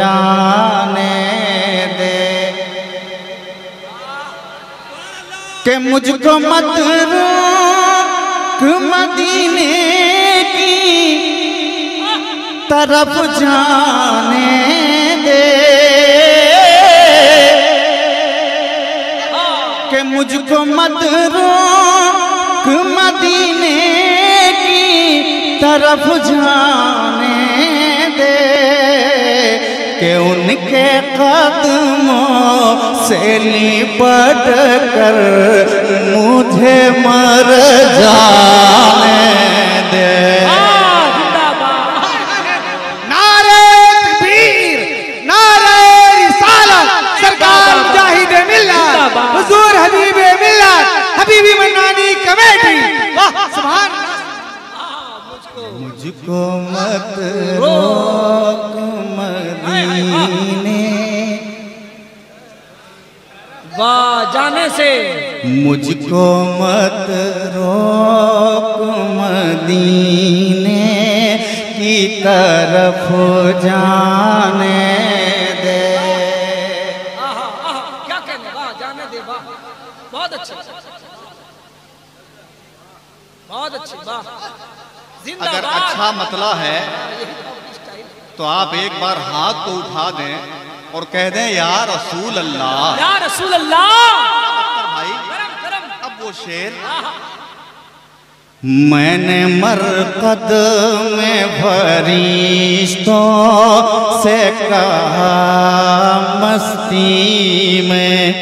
जाने दे कि मुझको मत रोक मदीने की तरफ जाने दे कि मुझको मत रोक मदीने की तरफ जाने दे कि उनके कदमों से लिपट कर मुझे मर जाने दे। नारे तकबीर, नारे रिसालत, सरकार मुजाहिदे मिल्लत, हुजूर हबीबे मिल्लत, हबीबी मन्नानी कमेटी। वाह सुभान अल्लाह। मुझको मत रोक मदीने, वाह जाने से मुझको मत रोक मदीने की तरफ जाने दे। क्या कहने, वाह जाने दे, वाह बहुत अच्छे, बहुत अच्छी, वाह। अगर अच्छा मतला है तो आप एक बार हाथ को उठा दें और कह दें या रसूल अल्लाह, या रसूल अल्लाह। भाई अब वो शेर मैंने मरकद में फरिश्तों से कहा मस्ती में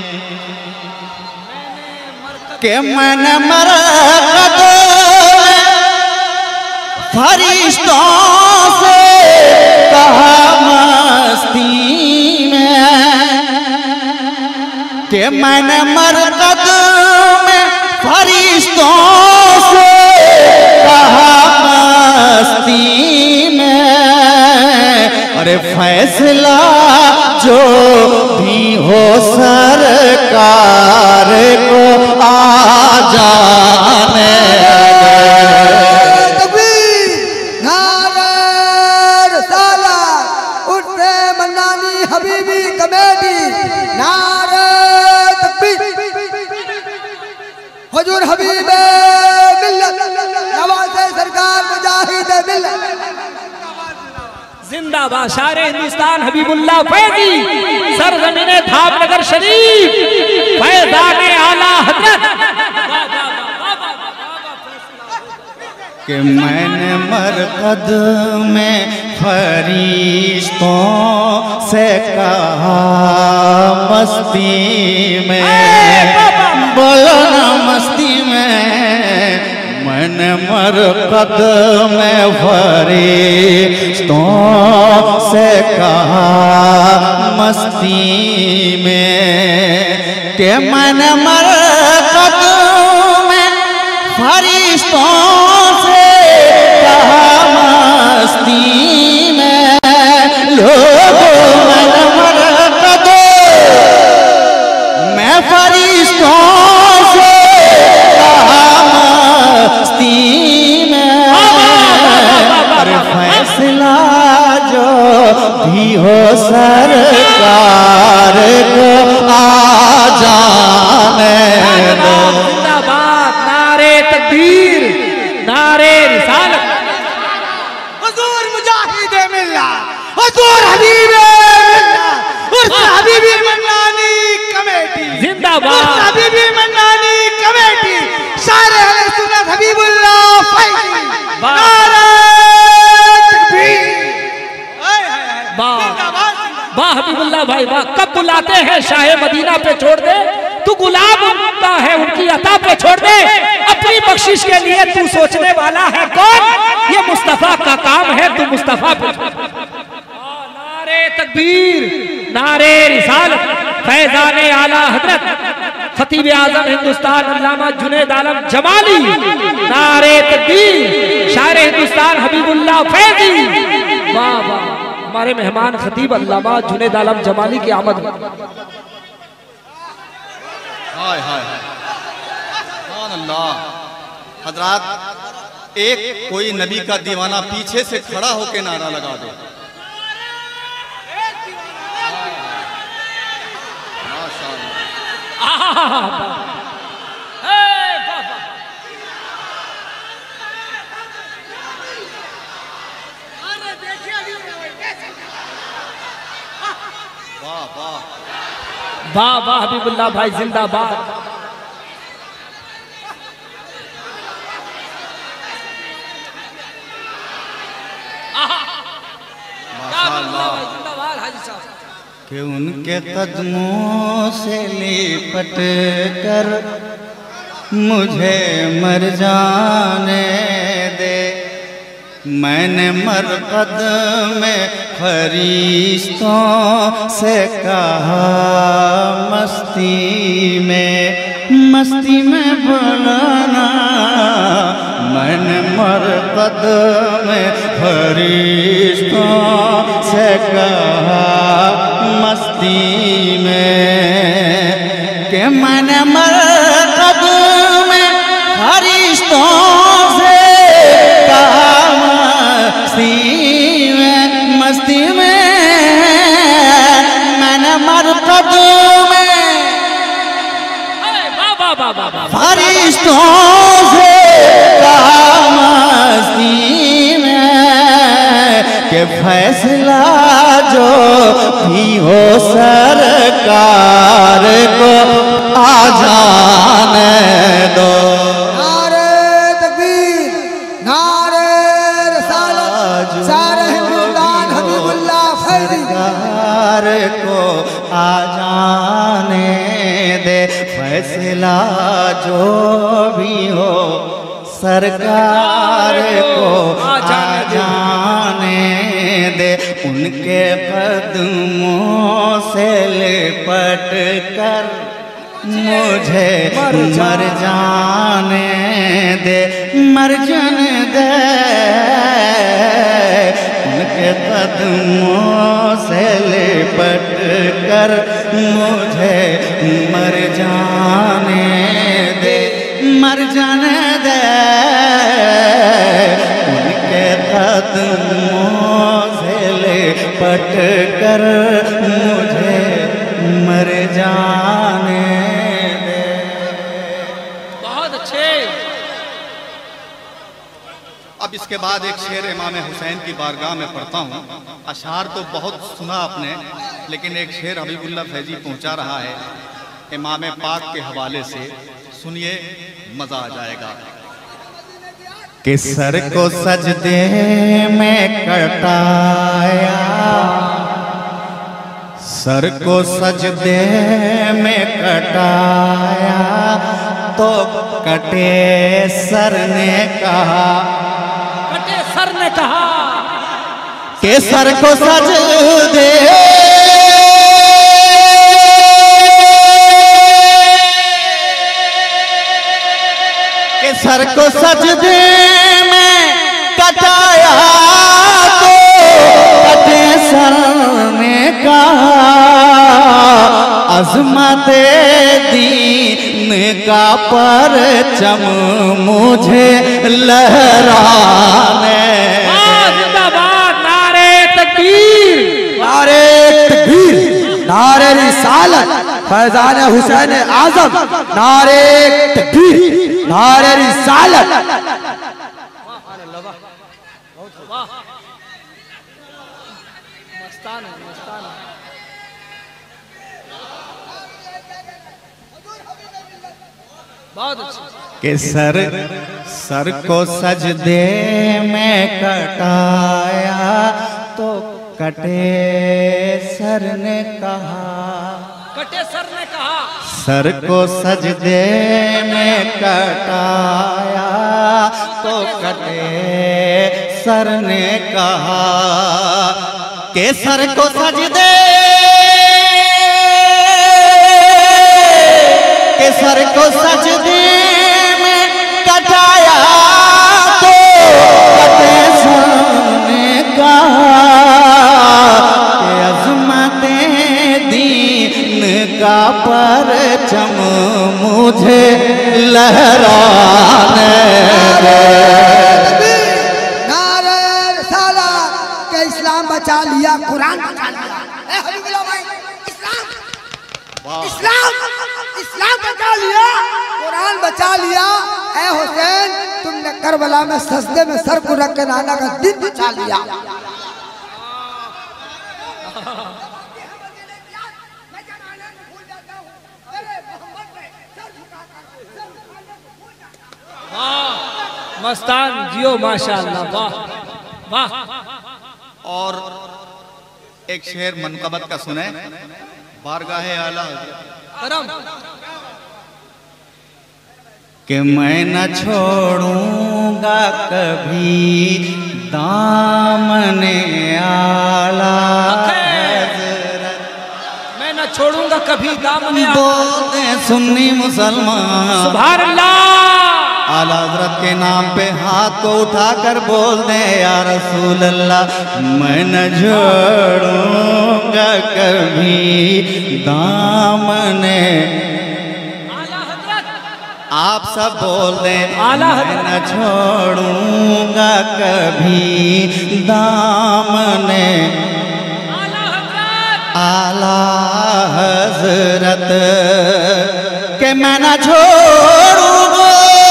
कि मैंने मरकद में फरिश्तों से कहा मस्ती में कि मैंने मरकद में फरिश्तों से कहा मस्ती में। अरे फैसला जो भी हो सरकार को आ जाने हबीबी कमेटी। नारे तकबीर, हुजूर हबीबे मिल्लत, नवाज़े सरकार मुजाहिदे मिल्लत। जिंदाबाद शारे हिंदुस्तान हबीबुल्लाह फैजी, सरजमीने धामनगर शरीफ, फैज़ाने आला हज़रत। कि मैंने मरकद में फरिश्तों से कहा मस्ती में, बोलो ना मस्ती में। मैंने मरकद में फरिश्तों से कहा मस्ती में कि मैंने मरकद में फरिश्तों से कहा मस्ती में। लोगों मैंने मरकद मैं फरिश्तों से कहा मस्ती में। अरे फैसला जो भी हो सरकार को आ जाने दो। तकबीर, नारे रिसालत, हुजूर मुजाहिदे मिल्लत, हुजूर हबीबे मिल्लत, उर्स हबीबी मन्नानी कमेटी जिंदाबाद, उर्स हबीबी मन्नानी कमेटी, शारे अहले सुन्नत हबीबुल्लाह फैजी। नारे तकबीर, वाह हबीबुल्लाह भाई वाह। कब बुलाते हैं शाहे मदीना पे छोड़ दे, तू गुलाब उनका है उनकी अता पे छोड़ दे। अपनी बख्शिश के लिए तू सोचने वाला है कौन, ये मुस्तफा का काम है, तू मुस्तफा पे। नारे तकबीर, नारे रिसालत, फैज़ाने आला हज़रत खतीब आज़म हिंदुस्तान अल्लामा जुनैद आलम जमाली। नारे तकबीर, शायर हिंदुस्तान हबीबुल्लाह फैजी। वाह वाह, हमारे मेहमान खतीब अल्लामा जुनैद आलम जमाली की आमद। हाय हाय सुभान अल्लाह। हजरात, एक कोई नबी का दीवाना पीछे से खड़ा होके नारा लगा दे। वाह वाह हबीबुल्लाह भाई जिंदाबाद। कि उनके कदमों से लिपट कर मुझे मर जाने दे। मैंने मरकद में फरिश्तों से कहा मस्ती में बुलाना। मैंने मरकद में फरिश्तों से कहा मस्ती में कि मैंने मरकद में फरिश्तों से कहा मस्ती में मैंने मरकद में फरिश्तों से कहा मस्ती में कि फैसला जो भी हो सरकार को आ जाने दो। नारे तकबीर, नारे रिसालत, सारे हिंदुस्तान हबीबुल्लाह फैज़ी। सरकार को आ जाने दे, फैसला जो भी हो सरकार को आ जाने दे। उनके कदमों से लिपट कर मुझे मर जाने दे, मर जाने दे। उनके कदमों से लिपट कर मुझे मर जाने दे, मर जाने दे। उनके कदमों से लिपट कर मुझे मर जाने दे। बहुत अच्छे। अब इसके बाद एक शेर इमाम हुसैन की बारगाह में पढ़ता हूँ। अशार तो बहुत सुना आपने, लेकिन एक शेर हबीबुल्लाह फैज़ी पहुँचा रहा है इमाम पाक के हवाले से, सुनिए मजा आ जाएगा। कि सर को सजदे में कटाया, सर को सजदे में कटाया तो कटे सर ने कहा, कटे सर ने कहा कि सर को सजदे सर को सजदे में कटाया तो कटे सर ने कहा अज़मत दीन का परचम मुझे लहराने। जिंदाबाद, नारे तकबीर, नारे तकबीर, नारे रिसालत, फैज़ान हुसैन आज़म, नारे तकबीर, नारे रिसालत। बहुत अच्छी। कि सर को सजदे में कटाया तो कटे सर ने कहा, कटे सर ने कहा सर को सजदे में कटाया तो कटे सर ने कहा कि सर को सजदे के सर को सजदे में कटाया तो कटे सर ने कहा कि अज़मत दीन का परचम मुझे लहराने दे। नारे रिसालत के इस्लाम बचा लिया, कुरान बचा लिया। इस्लाम, इस्लाम, इस्लाम बचा लिया, कुरान बचा लिया। ए हुसैन, तुमने करबला में सजदे में सर को रख के नाना का दिन बचा लिया। मस्तान जियो माशाअल्लाह, वाह वाह। और एक शेर मनकबत का सुने, बारगाहे आला करम कि मैं न छोड़ूंगा कभी दामने आला हज़रत, मैं न छोड़ूंगा कभी दामने आला। बोलते सुन्नी मुसलमान सुभान अल्लाह। आला हज़रत के नाम पे हाथ को उठाकर बोल दे या रसूल अल्लाह, मैं न छोड़ूंगा कभी दामने। आप सब बोल दें, आला मैं न छोड़ूंगा कभी दामने आला हज़रत के, मैं न छोड़ूंगा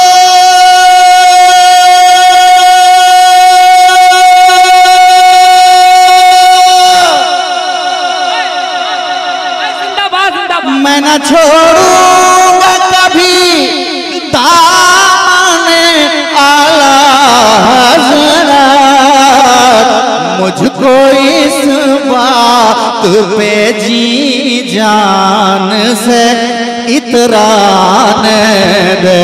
मैं न छोड़ूंगा कभी दामने आला हज़रत, मुझको इस बात पे जी जान से इतराने दे।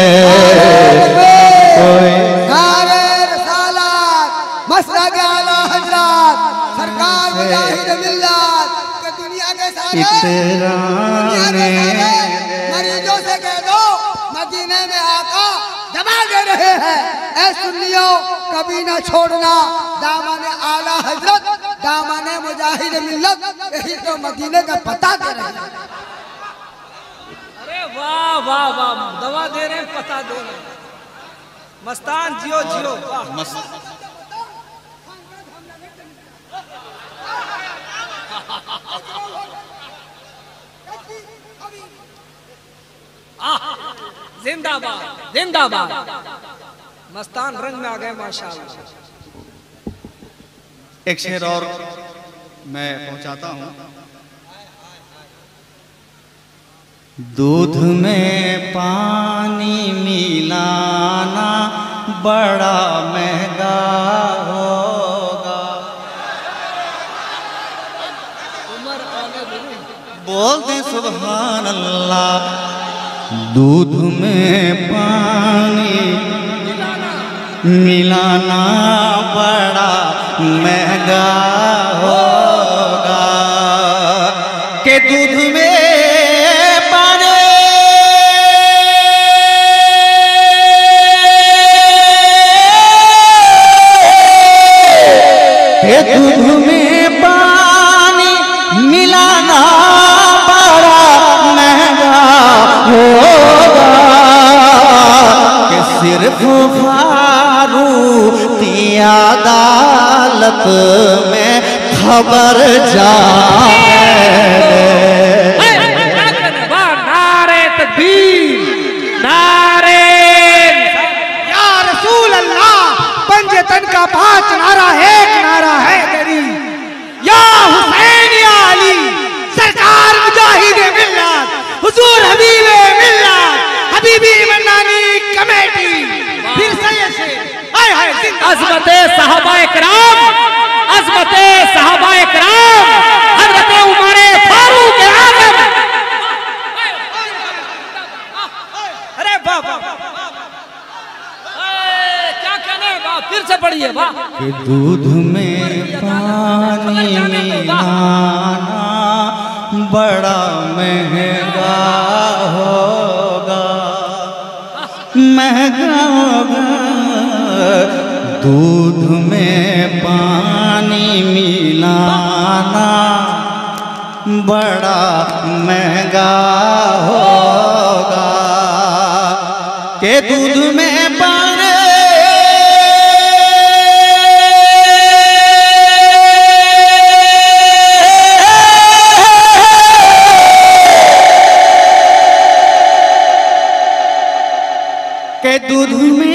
नारे रिसालत, मसलक आला हज़रत, सरकार मुजाहिद मिल्लत के दुनिया के सारे मरीजों से कह दो मदीने में आका दबा दे रहे हैं। ऐ सुन्नियों, कभी ना छोड़ना दामने आला हज़रत, दामने मुजाहिद मिल्लत, यही तो मदीने का पता दे रहे हैं। अरे वाह वाह वाह, दवा दे रहे हैं, पता दे रहे हैं। मस्तान जियो जियो, वाह। जिंदाबाद जिंदाबाद, मस्तान रंग में आ गए माशाअल्लाह। एक शेर और मैं पहुंचाता हूं। दूध में पानी मिलाना बड़ा महंगा होगा, बोलते सुभान अल्लाह। दूध में पानी मिलाना बड़ा महंगा होगा, के दूध में पानी के दूध में पानी मिलाना बड़ा महंगा होगा, कि सिर्फ फारूकी अदालत में खबर जाए। नारे तकबीर, नारे या रसूल अल्लाह, पंजतन का 5 नारा, एक नारा है तेरी, या हुसैन या अली, सरकार मुजाहिद मिल्लत, हुजूर हबीबे मिल्लत, हबीबी मन्नानी कमेटी। फिर से ये शेर, हाय हाय, अज़मते सहाबाए किराम, अज़मते सहाबाए किराम, हज़रत उमर फारूक आज़म। अरे वाह वाह, क्या कहने, वाह, फिर से पढ़िए, वाह। कि दूध में पानी मिलाना बड़ा महंगा होगा, महंगा होगा। दूध में पानी मिलाना बड़ा महंगा होगा, के दूध में पानी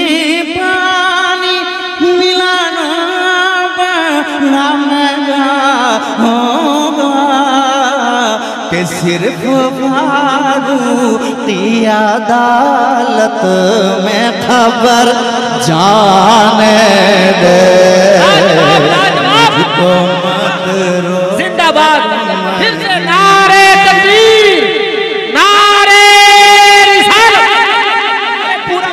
में पानी मिलाना बड़ा महंगा होगा कि सिर्फ फारूकी अदालत में खबर जाने दे मुझको मत रो। जिंदाबाद। फिर से नारे तकबीर, नारे रिसालत। पूरा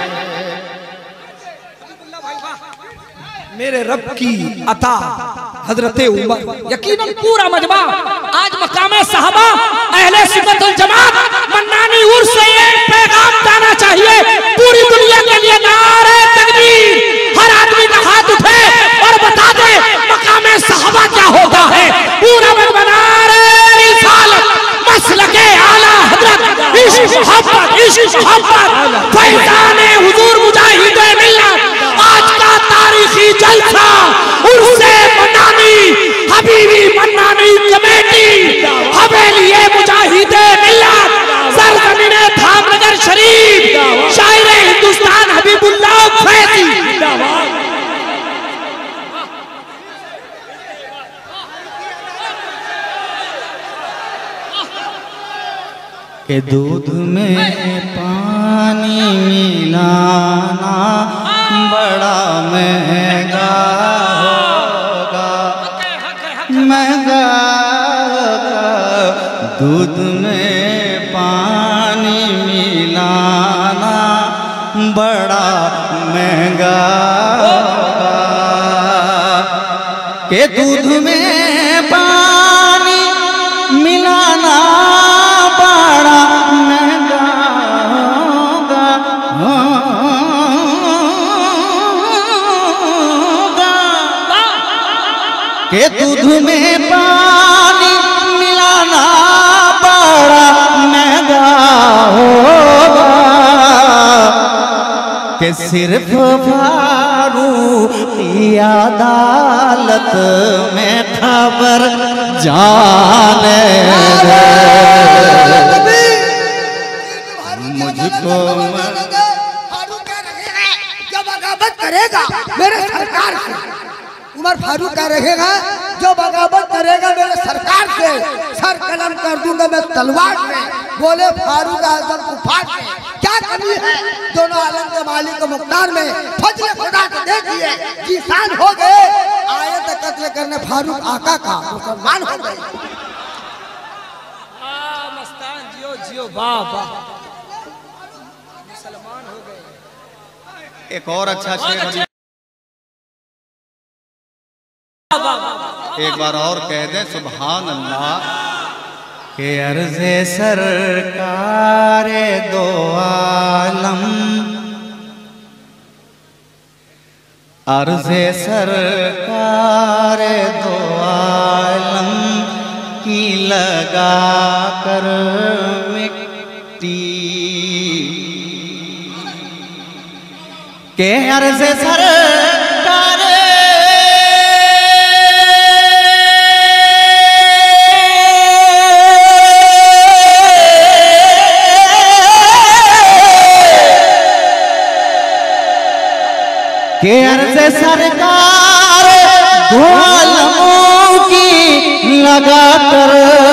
मेरे रब की अता हजरत उमर, यकीनन पूरा मजमा आज मकामे साहबा अहले सुन्नत वल जमात मन्नानी उर्स से ये पैगाम जाना चाहिए पूरी दुनिया के लिए। नारे तकबीर, हर आदमी का हाथ उठे और बता दे मकामे साहबा क्या होता है। पूरा मजमा नारे रिसालत, मसलके आला हजरत, इश्क मोहब्बत फैजाने हुजूर मुजाहिद मिल्लत। आज का तारीखी जलसा उर्से मन्नानी हबीबी मन्नानी कमेटी हवेलिये मुजाहिदे मिल्लत सरजमीने धामनगर शरीफ शायरे हिंदुस्तान हबीबुल्लाह फैजी। के दूध में पानी मिलाना बड़ा महंगा होगा, महंगा होगा। दूध में पानी मिलाना बड़ा महंगा होगा के दूध में पानी मिलाना बड़ा महंगा होगा के दूध में पानी मिलाना बड़ा महंगा होगा के सिर्फ फारूकी अदालत में खबर जाने दे मुझको। जो बगावत करेगा मेरे सरकार से, उमर फारूक का रहेगा जो बगावत करेगा मेरे सरकार से सर कलम कर दूंगा मैं तलवार से। बोले फारूक आजम को फाट से क्या कमी है दोनों आलम के मालिक मुख्तार में। फजले खुदा से देखिए जिसान हो गए आए तो कत्ल करने फारूक आका का मुसलमान हो गए। मस्तान जियो जियो वाह वाह मुसलमान हो गए। एक और अच्छा शेर एक बार और कह दें सुभान अल्लाह। के अर्ज़े सरकारे दो आलम, अर्ज़े सरकारे दो आलम की लगा कर मिट्टी के अर्ज़े सरकारे के अर्ज़े सरकार दो आलमों की लगा कर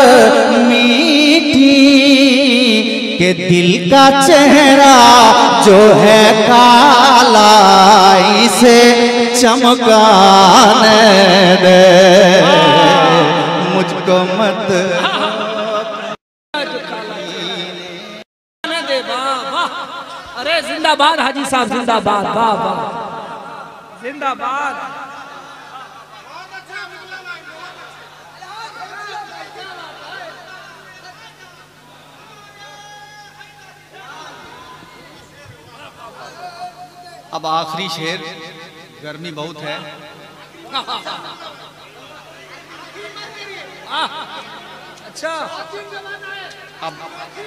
मीठी के दिल का चेहरा जो है काला इसे चमकाने दे मुझको मत दे। वाह वाह, अरे जिंदाबाद हाजी साहब जिंदाबाद, वाह वाह जिंदाबाद। अब आखिरी शेर, गर्मी बहुत है। अच्छा अब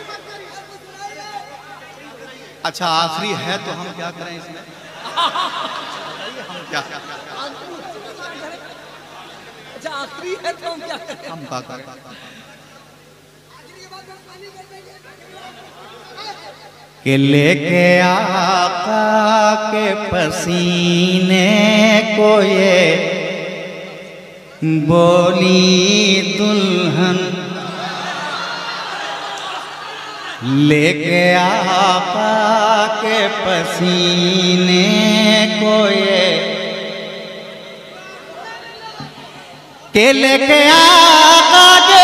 अच्छा आखिरी है तो हम क्या करें इसमें? हम क्या अच्छा आखिरी है तो हम क्या करें? हम क्या करें? के लेके आका के पसीने को ये बोली दुल्हन, लेके आका के पसीने को ये के लेके आका के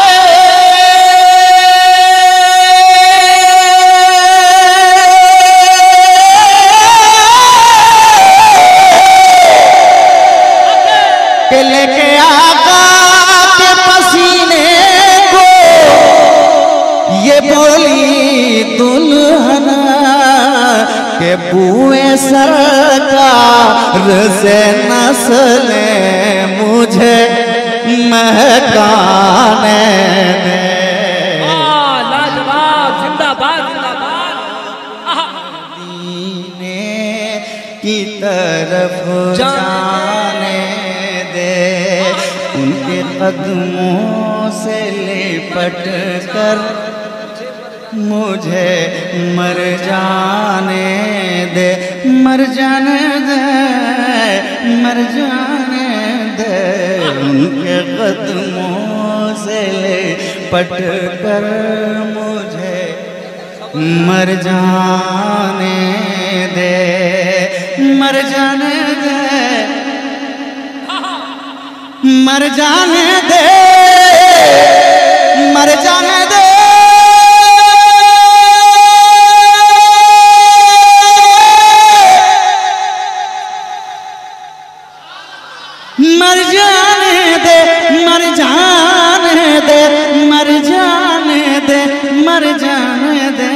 लेके आका के पसीने को ये बोली दुल्हन के बुए सरकार से नस्ले मुझे महकाने दे। लाजवाब, जिंदाबाद जिंदाबाद। मदीने की तरफ जाने दे, उनके कदमों से लिपट कर मुझे मर जाने दे, मर जाने दे, मर जाने दे, उनके कदमों से लिपट कर मुझे मर जाने दे, मर जाने दे, मर जाने दे, मर जाने दे, मर जाने दे, मर जाने दे, मर जाने दे, मर जाने दे,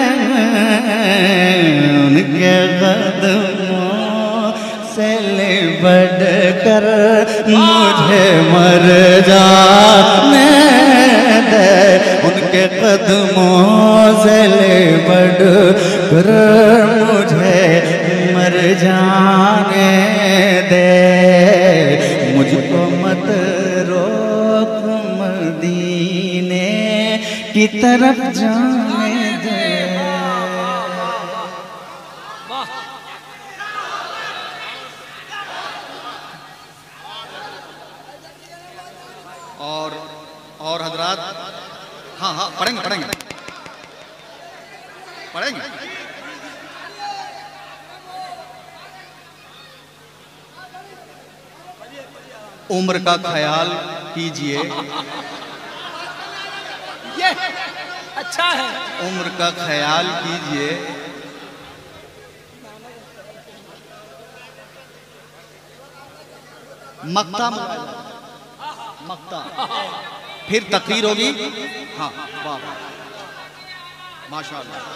उनके कदमों से लिपट कर मुझे मर जाने दे, उनके कदमों से लिपट कर मुझे मर जाने दे, मुझको मत रोक मदीने की तरफ जाने दे। और हजरात, हाँ हाँ पढ़ेंगे पढ़ेंगे पढ़ेंगे। उम्र का ख्याल कीजिए, ये अच्छा है। उम्र का ख्याल कीजिए, मक्ता मक्ता, फिर तकरीर होगी। हाँ वाह वाह माशाअल्लाह।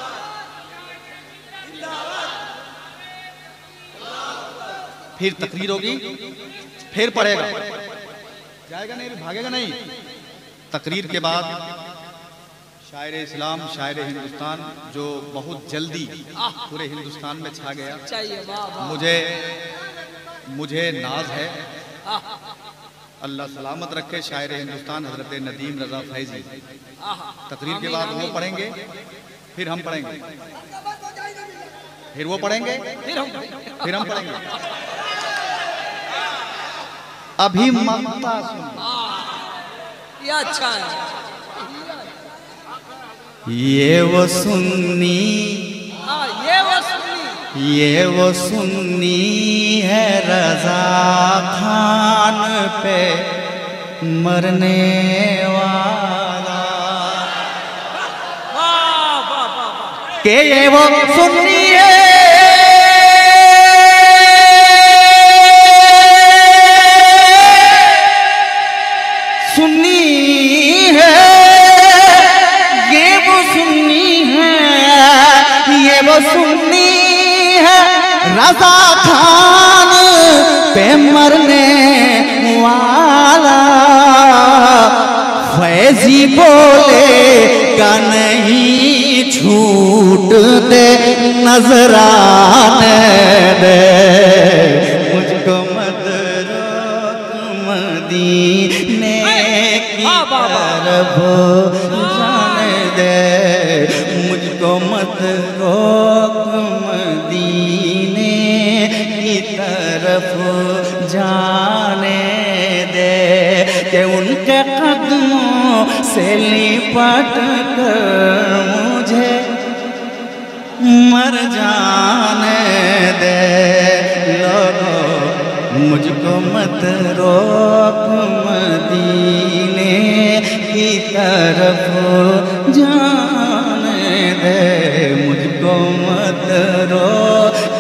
फिर तकरीर होगी, फिर पढ़ेगा, जाएगा नहीं, भागेगा नहीं। तकरीर के बाद शायर इस्लाम, शायर हिंदुस्तान, जो बहुत जल्दी पूरे हिंदुस्तान में छा गया। मुझे नाज है, अल्लाह सलामत रखे, शायर हिंदुस्तान हजरत नदीम रजा फैजी। तकरीर के बाद वो पढ़ेंगे, फिर हम पढ़ेंगे, फिर वो पढ़ेंगे, फिर हम पढ़ेंगे। अभी ममता सुन, ये अच्छा है। ये वो सुन्नी, ये वो सुन्नी, ये वो सुन्नी है रजा खान पे मरने वाला। वाह वाह वाह। के ये वो सुन्नी है, सुन्नी है, ये वो सुन्नी है, ये वो सुन्नी है रजा खान पे मरने वाला। फैजी बोले का नहीं छूट दे, नजराने दे, मुझको मत रोक मदीने की तरफ जाने दे, मुझको मत रोक तरफ जाने दे कि उनके कदमों से लिपट कर मुझे मर जाने दे। लोगों मुझको मत रोक मदीने की तरफ जाने दे, मुझको मत रोक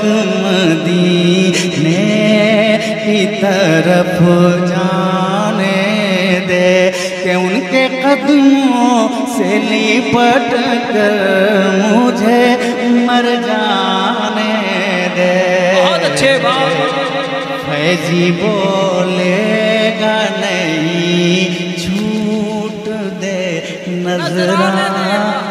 मदीने की तरफ जाने दे कि उनके कदमों से लिपट कर मुझे मर जाने दे। बहुत अच्छे बात। फैजी बोलेगा नहीं, छूट दे नजराना